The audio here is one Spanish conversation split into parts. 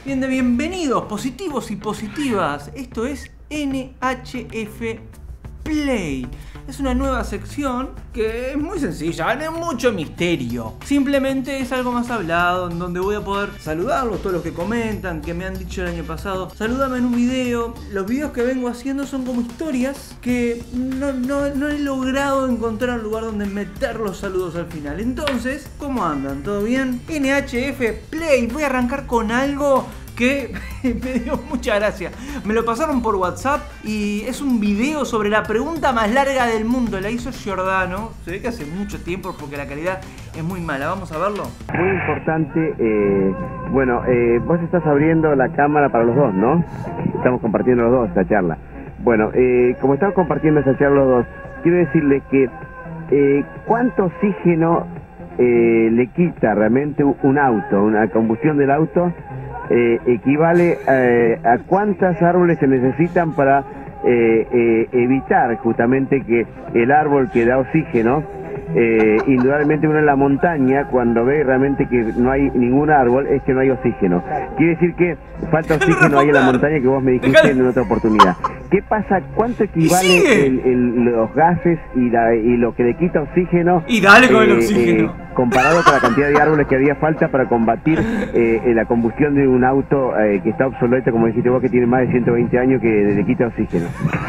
Bienvenidos, positivos y positivas. Esto es NHF Play. Es una nueva sección que es muy sencilla, no es mucho misterio. Simplemente es algo más hablado, en donde voy a poder saludarlos, todos los que comentan, que me han dicho el año pasado. Salúdame en un video. Los videos que vengo haciendo son como historias que no he logrado encontrar un lugar donde meter los saludos al final. Entonces, ¿cómo andan? ¿Todo bien? NHF Play. Voy a arrancar con algo que me dio mucha gracia. Me lo pasaron por WhatsApp y es un video sobre la pregunta más larga del mundo. La hizo Giordano. Se ve que hace mucho tiempo porque la calidad es muy mala. Vamos a verlo. Muy importante, vos estás abriendo la cámara para los dos, ¿no? Estamos compartiendo los dos esta charla. Bueno, como estamos compartiendo esta charla los dos, quiero decirles que ¿cuánto oxígeno le quita realmente un auto, una combustión del auto? Equivale a cuántos árboles se necesitan para evitar justamente que el árbol que da oxígeno, indudablemente uno en la montaña, cuando ve realmente que no hay ningún árbol, es que no hay oxígeno. Quiere decir que falta oxígeno ahí en la montaña, que vos me dijiste en otra oportunidad. ¿Qué pasa? ¿Cuánto equivale los gases y lo que le quita oxígeno? Y dale con el oxígeno. Comparado con la cantidad de árboles que haría falta para combatir la combustión de un auto que está obsoleto, como dijiste vos, que tiene más de 120 años, que le quita oxígeno.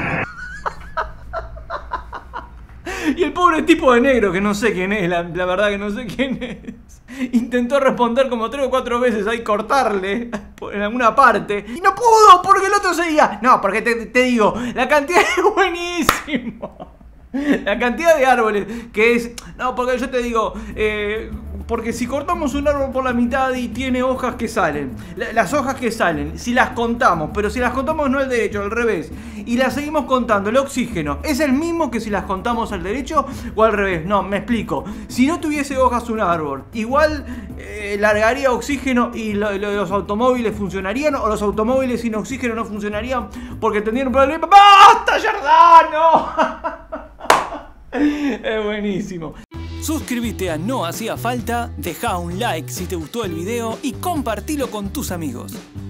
Y el pobre tipo de negro, que no sé quién es, la verdad que no sé quién es, intentó responder como 3 o 4 veces ahí, cortarle en alguna parte, y no pudo porque el otro seguía. No, porque te digo, la cantidad es buenísimo. La cantidad de árboles que es... No, porque yo te digo... porque si cortamos un árbol por la mitad y tiene hojas que salen, las hojas que salen, si las contamos, pero si las contamos no al derecho, al revés, y las seguimos contando, el oxígeno, ¿es el mismo que si las contamos al derecho o al revés? No, me explico. Si no tuviese hojas un árbol, igual largaría oxígeno y los automóviles funcionarían, o los automóviles sin oxígeno no funcionarían porque tendrían un problema. ¡Basta, Giordano! Es buenísimo. Suscríbete a No Hacía Falta, deja un like si te gustó el video y compartilo con tus amigos.